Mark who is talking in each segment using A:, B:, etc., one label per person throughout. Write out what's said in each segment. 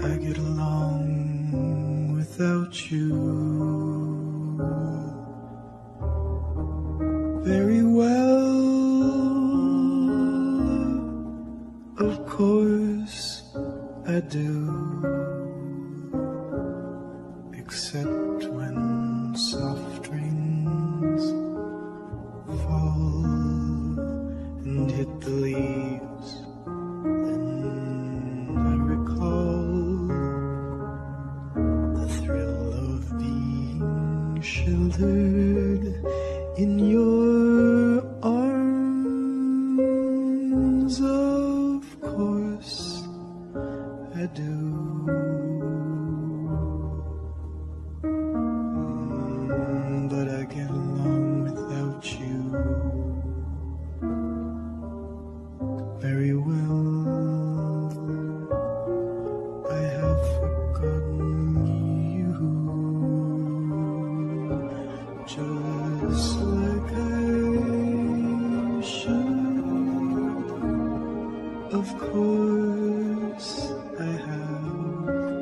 A: I get along without you very well. Of course I do, except when soft rains fall and hit the leaves. Then I recall the thrill of being sheltered in your arms. Of course I do. But I get along without you very well. I have forgotten you, just like I should. Of course I have,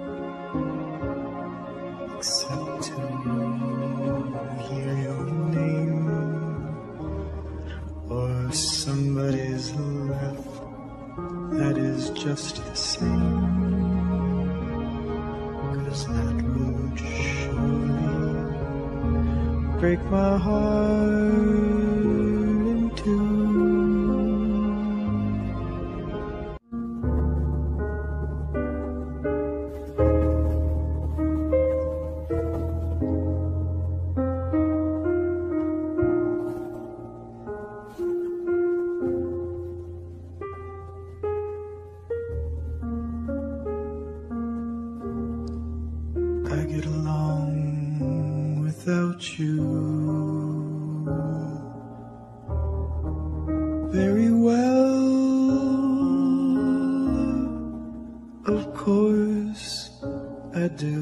A: except to hear your name or somebody's laugh. That is just the same, 'cause that would surely break my heart in two. I get along without you very well. Of course I do,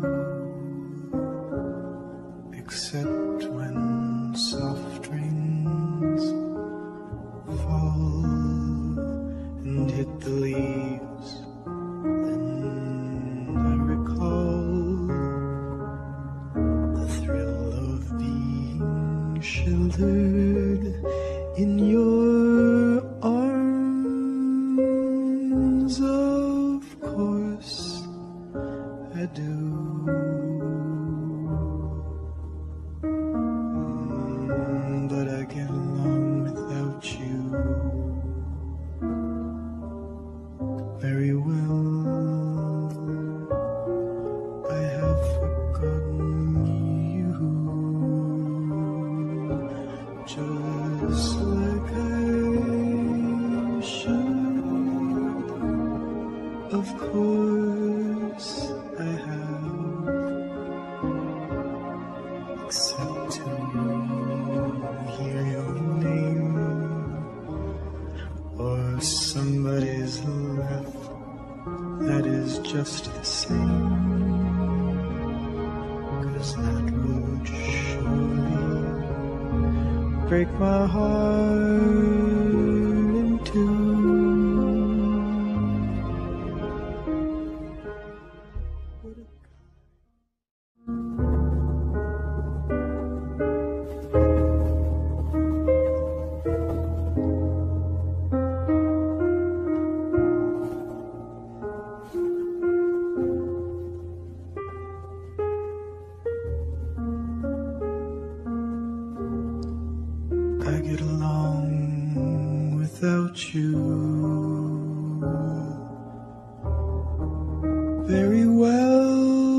A: except when soft rains fall and hit the leaves. Then I recall the thrill of being sheltered in your arms. Of course I do. But I get along without you very well. I have forgotten you, just like I should. Of course I have, except to hear your name or somebody's laugh. That is just the same, 'cause that would surely break my heart in two. I get along without you very well.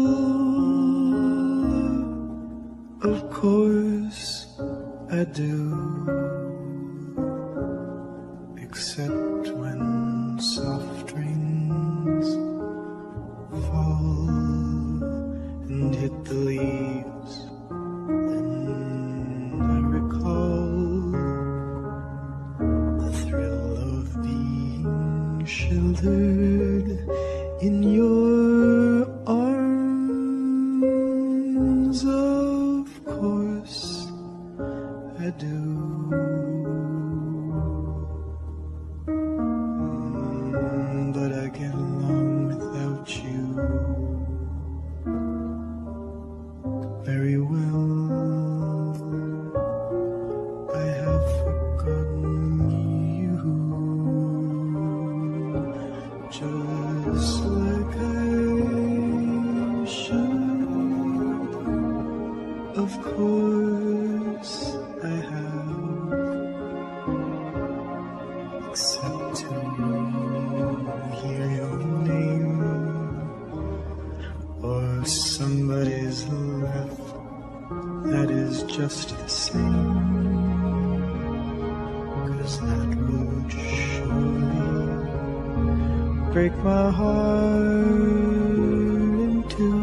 A: Of course I do, except when soft rains fall and hit the leaves. Then I recall the thrill of being sheltered in your arms. Of course I do. But I get along without you except to hear your name or somebody's laugh that is just the same, 'cause that would surely break my heart in two.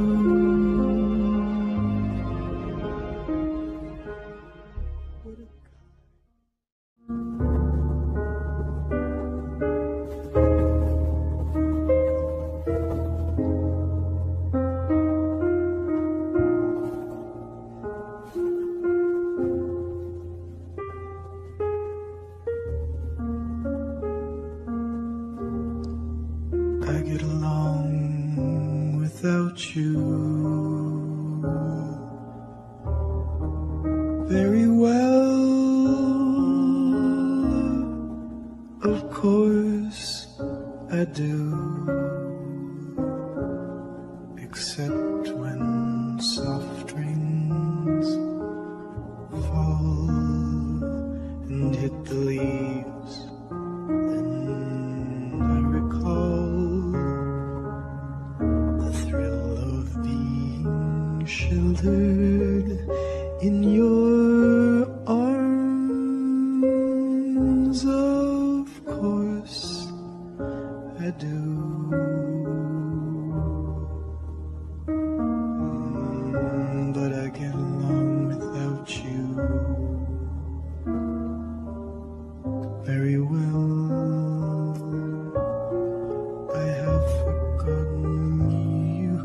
A: I get along without you very well. Of course I do, except when soft rains fall and hit the leaves. Then I recall the thrill of being sheltered in your arms. Of course I do. But I get along without you very well. I have forgotten you,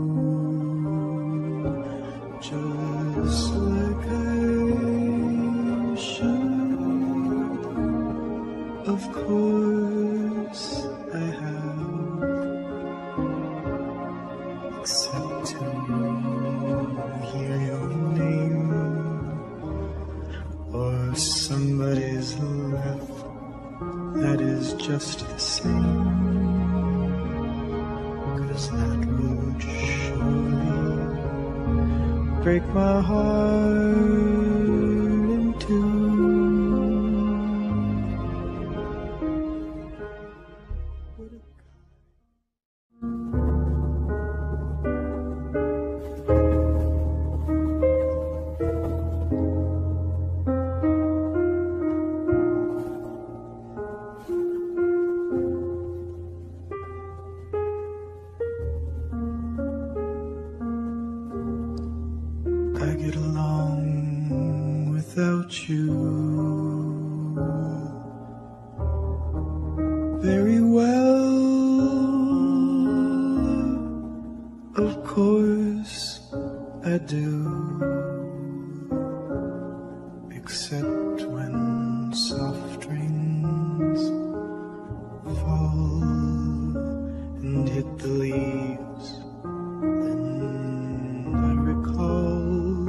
A: just like I should. Of course I have, except to hear your name or somebody's laugh that is just the same, 'cause that would surely break my heart in two. I get along without you very well. Of course I do, except when soft rains fall and hit the leaves. Then I recall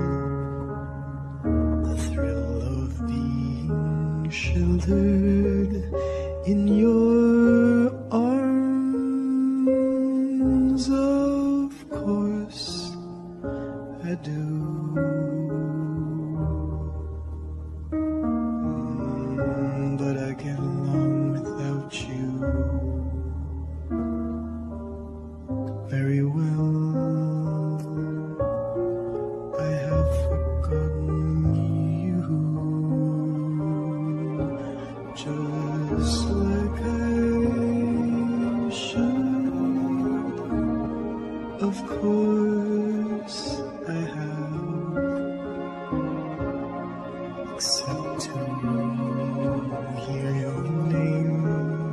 A: the thrill of being sheltered in your arms. Of course I do. But I get along without you very well. I have forgotten you, just like I should. Of course I have, except to hear your name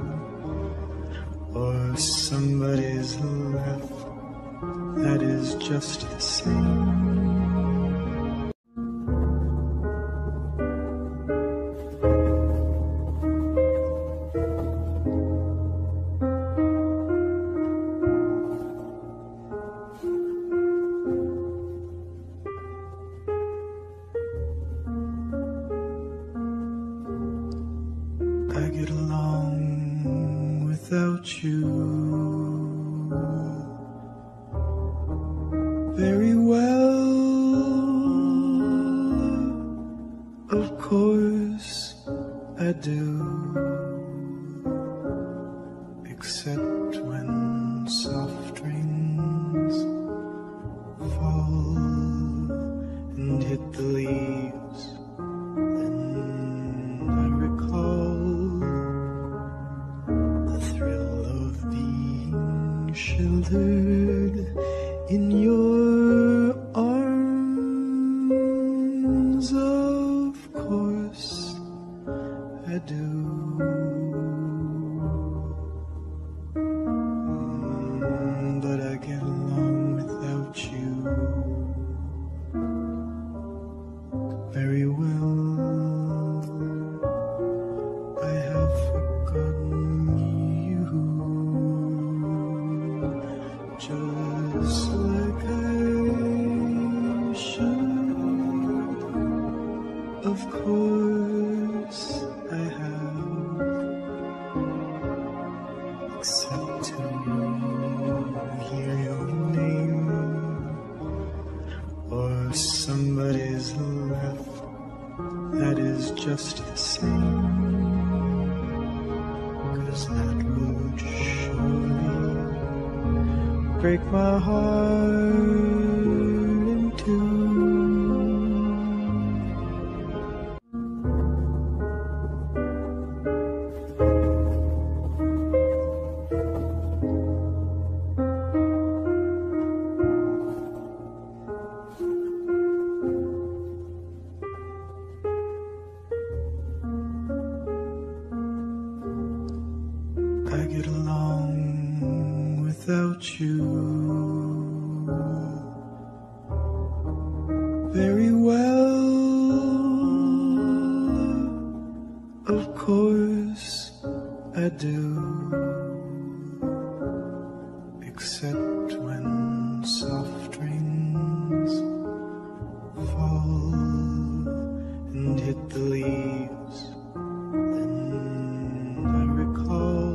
A: or somebody's laugh that is just the same. I get along without you very well. Of course I do, except when soft rains fall and hit the leaves. Then I recall the thrill of being sheltered in your arms. Of course I do. But I get along without you very well. I have forgotten you, just like I should. Of course I have, except to hear your name or somebody's laugh. That is just the same, 'cause that would surely break my heart in two. I get along without you very well. Of course I do, except when soft rains fall and hit the leaves. Then I recall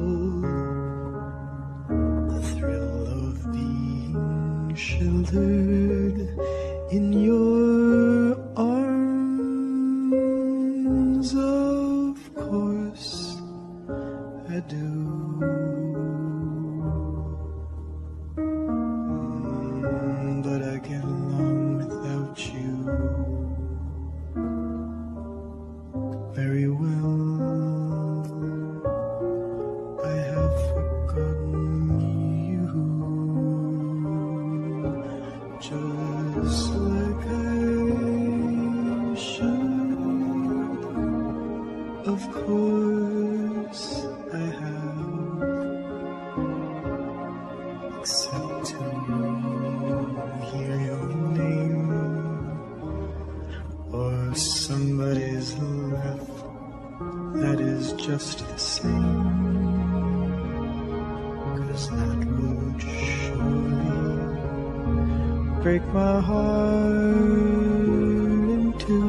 A: sheltered in your arms. Of course I do. But I get along without you very well. I have forgotten you, just like I should. Of course I have, except to hear your name or somebody's laugh. That is just the same, 'cause that would surely break my heart in two.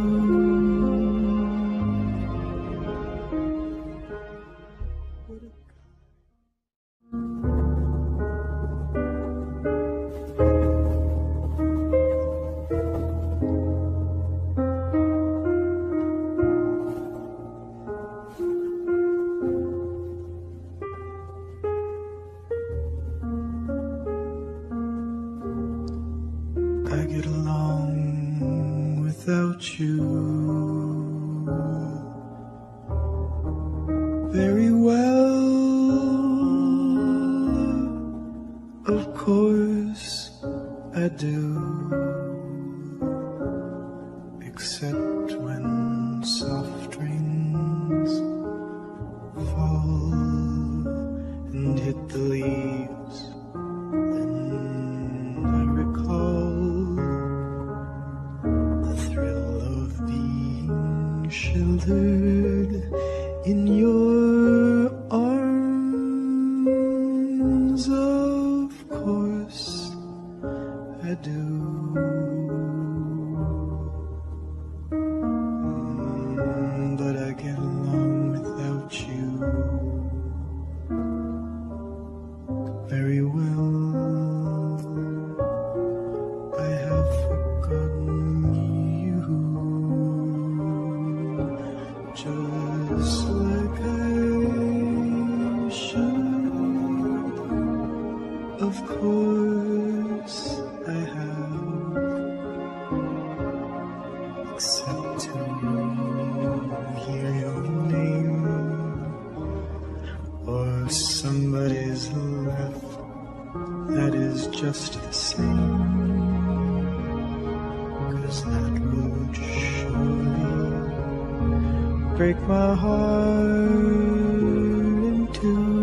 A: I get along without you very well. Of course I do, except when soft rains fall and hit the leaves. Then I recall the thrill of being sheltered in your arms. Of course I do. But I get along without you very well. I have forgotten you, just like I or somebody's left, that is just the same, 'cause that would surely break my heart in two.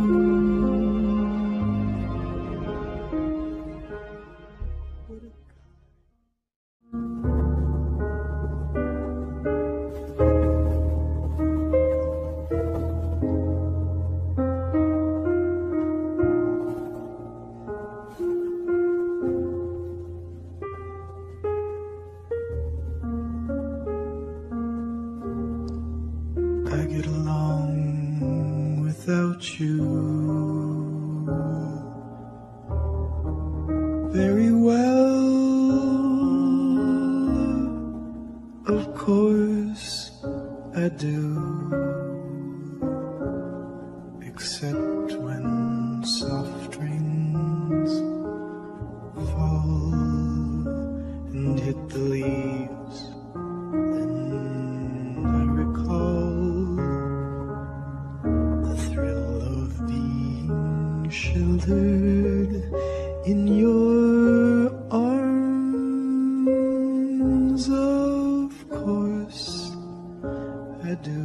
A: I get along without you very well. Of course I do, except when soft rains fall and hit the leaves. Then I recall the thrill of being sheltered in your arms. Of course I do.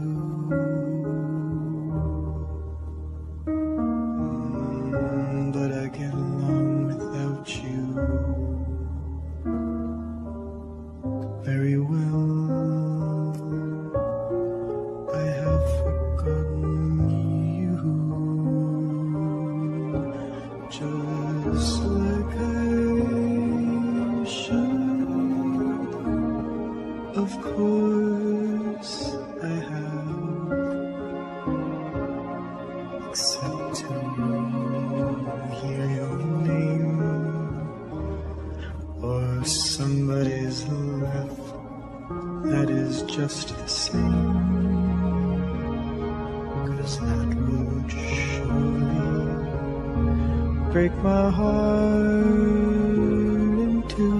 A: But I get along without you very well. I have forgotten you, just like I should. Of course I have, except to hear your name or somebody's laugh, that is just the same, 'cause that would surely break my heart in two.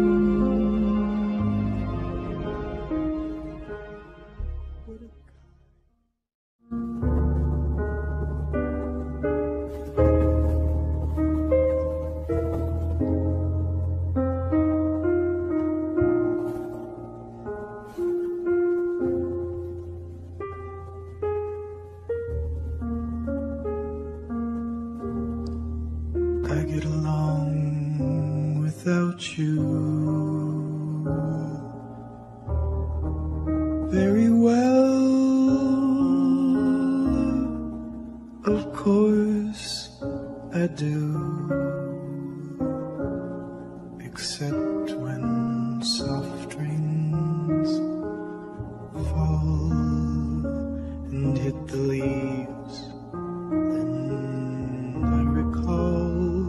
A: I get along without you very well. Of course I do, except when soft rains fall and hit the leaves. Then I recall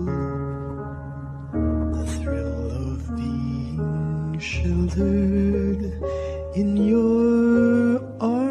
A: the thrill of being sheltered in your arms.